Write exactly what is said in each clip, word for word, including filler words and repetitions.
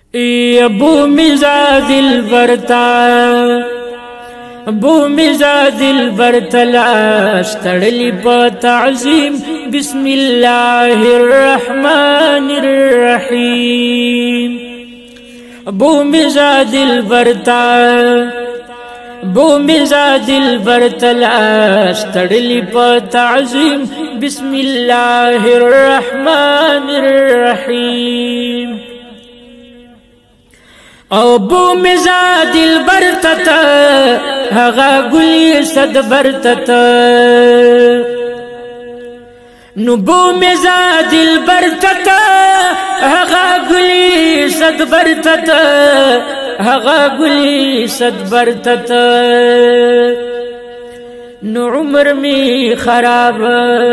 ابو مزاد البرتا ابو مزاد البرتلاش تړلی په تعظیم بسم الله الرحمن الرحیم ابو مزاد البرتا ابو مزاد البرتلاش تړلی په تعظیم بسم الله الرحمن الرحیم او بو مزاد البرتتا هغا گلی صد برتتا نو بو مزاد البرتتا هغا گلی صد برتتا هغا گلی صد برتتا نو عمر می خراب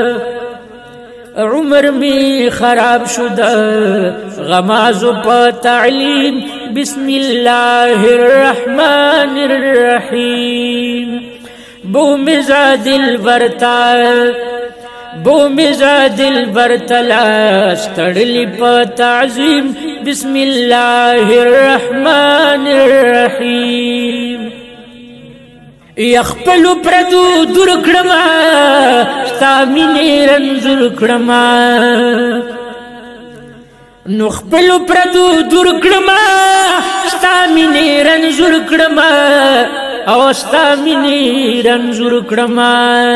عمر می خراب شده غمازو پا تعلیم بسم الله الرحمن الرحیم بو مزاد البرتا بو مزاد البرتلاش تړلی په تعظیم بسم الله الرحمن الرحیم یخپلو پردو دور کړما ستا مینې رنځور کړما نو خپلو پردو دور کړما ستا مینې رنځور کړما او ستا مینې رنځور کړما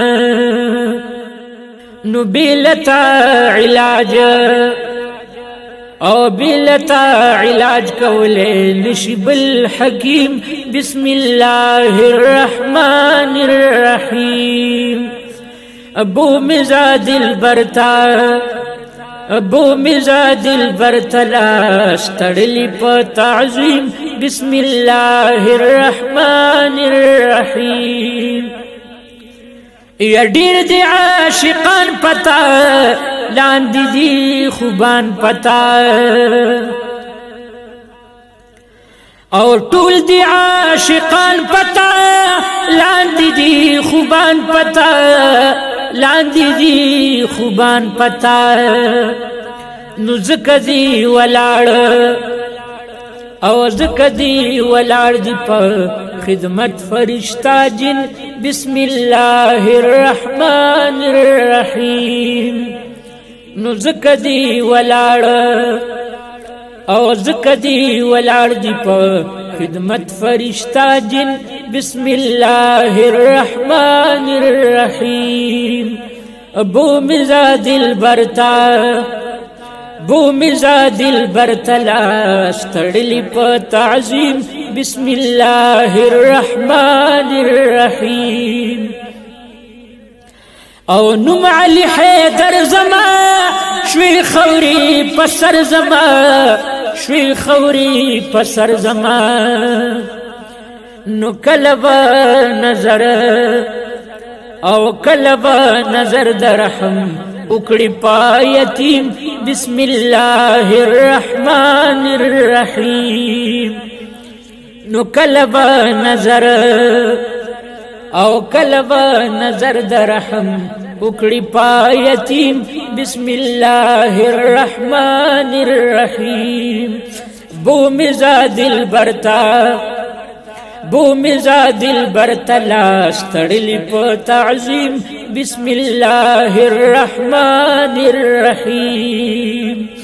نو بیلتا علاج او بیلتا علاج کولے نشی بالحکیم بسم اللہ الرحمن الرحیم ابو مزاد البرتا ابو مزاد البرتلاش تړلی په تعظیم بسم اللہ الرحمن الرحیم یا ډیر دی عاشقان پتا لاندې دی خوبان پتا او ټول دی عاشقان پتا لاندې دی خوبان پتا لاندې دی خوبان پتا نو زکه دی ولاړ او زکه دی ولاړ دی په خدمت فرشتہ جن بسم اللہ الرحمن الرحیم نو زکه دی ولاړ او زکه دی ولاړ دی په خدمت فرشتہ جن بسم اللہ الرحمن الرحیم ابو مزاد البرتا بو مزاد البرتلاش تړلی په تعظیم بسم اللہ الرحمن الرحیم او نم علی حیدر زما شوی خوری پسر زما شوی خوری پسر زما نو کلبا نظر او کلبا نظر درحم اکڑی پا یتیم بسم اللہ الرحمن الرحیم نو کلبا نظر او کلبا نظر درحم اکڑی پا یتیم بسم اللہ الرحمن الرحیم بو مزاد البرتا بو مزاد البرتلاش تړلی په تعظیم بسم اللہ الرحمن الرحیم